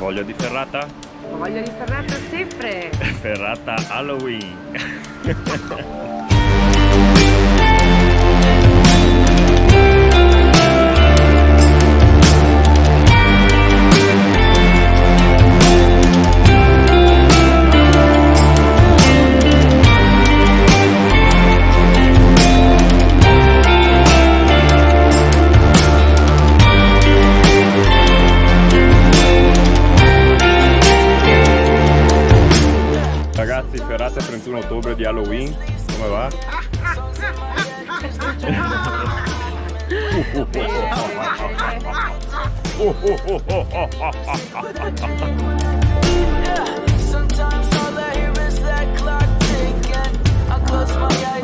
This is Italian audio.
voglia di ferrata? Ho voglia di ferrata sempre! Ferrata Halloween! Ragazzi, ferrata 31 ottobre di Halloween, come va? Sometimes all I hear is that clock ticking. I close my eyes.